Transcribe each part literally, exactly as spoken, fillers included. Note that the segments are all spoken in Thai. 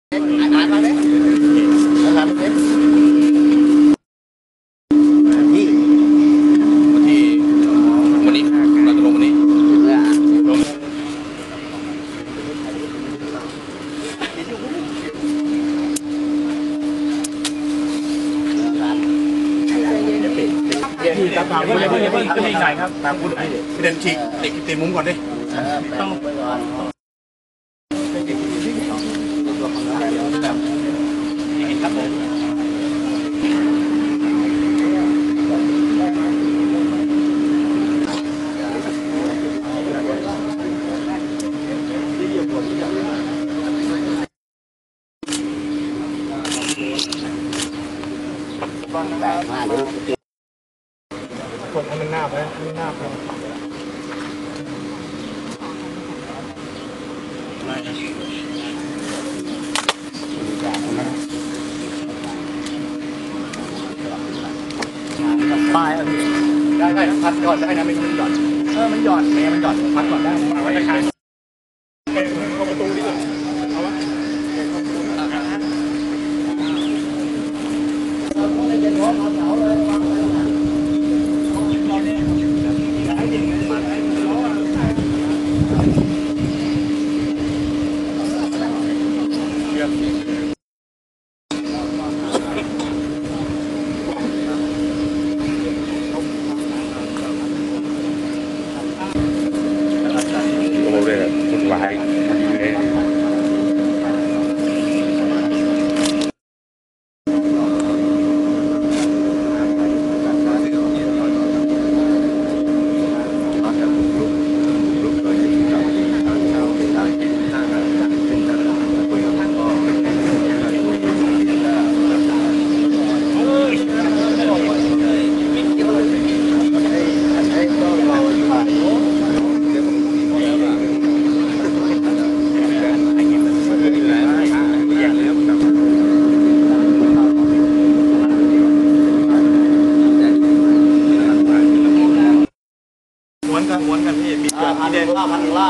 อ่านมาเลยอ่านมาเลยนี่วันที่วันนี้เราจะลงวันนี้ลงที่ตามข่าวเพื่อนเพื่อนเพื่อนจะมีไหนครับตามพูดไอ้พี่เดินฉีกติดติดมุมก่อนดิต้องครับผมแปดห้าเลยคนให้มันหน้าไปให้มันหน้าไปป้ายได้ได้พัดก่อนได้นะไม่ต้องหย่อนเออมันหย่อนไม่มันหย่อนพักก่อนได้มาไว้ตะไคร้เข้าประตูดิเอาวะโอ้เลยวุ่นวายม้วนกันม้วนกันพี่มีเกิดมีเด่นรอบพันรอบ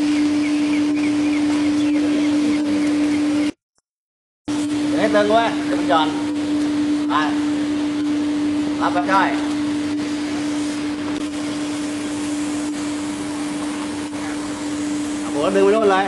เฮ้ยเดินด้วยเดี๋ยวมันหย่อนไปรับไปได้หัวดึงไปโน่นเลย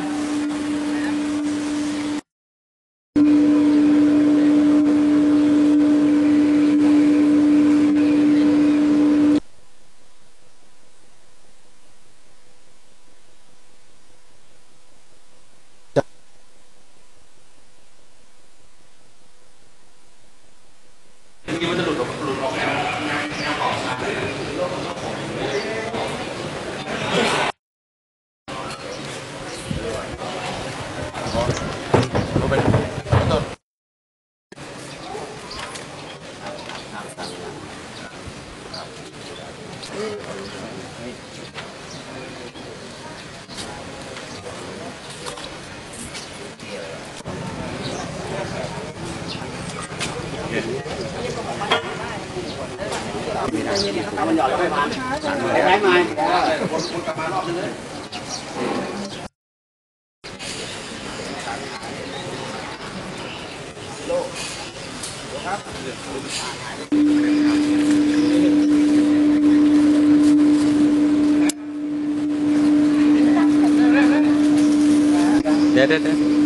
คิดว่าจะหลุดออกหลุดออกแนวแนวแนวต่อเราเป็นต้นมันหย่อนแล้วไม่ผ่านใช้ไม้วนวนกลับมารอบนึงเลยเดี๋ยวเดี๋ยว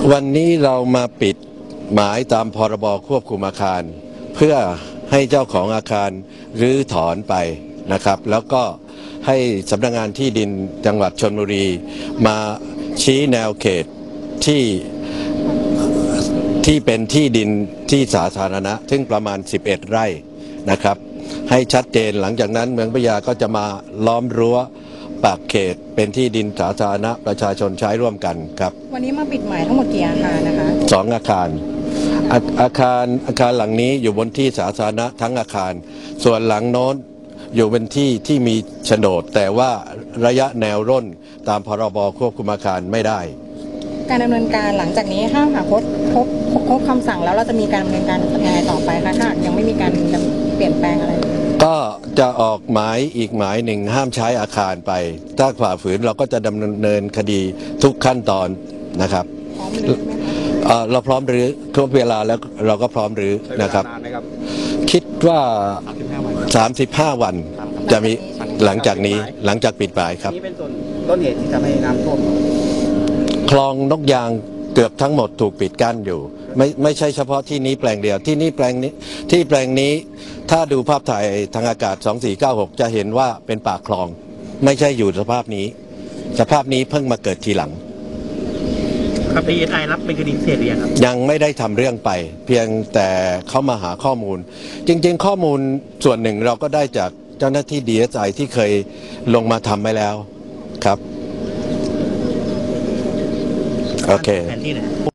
วันนี้เรามาปิดหมายตามพรบควบคุมอาคาร เพื่อให้เจ้าของอาคารรื้อถอนไปนะครับแล้วก็ให้สำนักงานที่ดินจังหวัดชลบุรีมาชี้แนวเขตที่ที่เป็นที่ดินที่สาธารณะซึ่งประมาณสิบเอ็ดไร่นะครับให้ชัดเจนหลังจากนั้นเมืองพัทยาก็จะมาล้อมรั้วปากเขตเป็นที่ดินสาธารณะประชาชนใช้ร่วมกันครับวันนี้มาปิดหมายทั้งหมดกี่อาคารนะคะสองอาคารอาอาคารอาคารหลังนี้อยู่บนที่สาธารณะทั้งอาคารส่วนหลังโน้นอยู่เป็นที่ที่มีโฉนดแต่ว่าระยะแนวร่นตามพรบควบคุมอาคารไม่ได้การดำเนินการหลังจากนี้ถ้าหากพบพบพบคำสั่งแล้วเราจะมีการดำเนินการยังไงต่อไปคะถ้ายังไม่มีการเปลี่ยนแปลงอะไรก็จะออกหมายอีกหมายหนึ่งห้ามใช้อาคารไปถ้าฝ่าฝืนเราก็จะดำเนินคดีทุกขั้นตอนนะครับพร้อมรื้อไหมคะเราพร้อมรื้อครบเวลาแล้วเราก็พร้อมรื้อนะครับคิดว่าสามสิบห้าวันจะมีหลังจากนี้หลังจากปิดหมายครับนี่เป็นส่วนต้นเหตุที่ทำให้น้ำท่วมคลองนกยางเกือบทั้งหมดถูกปิดกั้นอยู่ไม่ไม่ใช่เฉพาะที่นี้แปลงเดียวที่นี่แปลงนี้ที่แปลงนี้ถ้าดูภาพถ่ายทางอากาศสองสี่เก้าหกจะเห็นว่าเป็นปากคลองไม่ใช่อยู่สภาพนี้สภาพนี้เพิ่งมาเกิดทีหลังครับ ดี เอส ไอ รับเป็นคดีพิเศษหรือยังครับยังไม่ได้ทำเรื่องไปเพียงแต่เขามาหาข้อมูลจริงๆข้อมูลส่วนหนึ่งเราก็ได้จากเจ้าหน้าที่ ดี เอส ไอ ที่เคยลงมาทำไว้แล้วครับโอเคแผนที่ไหน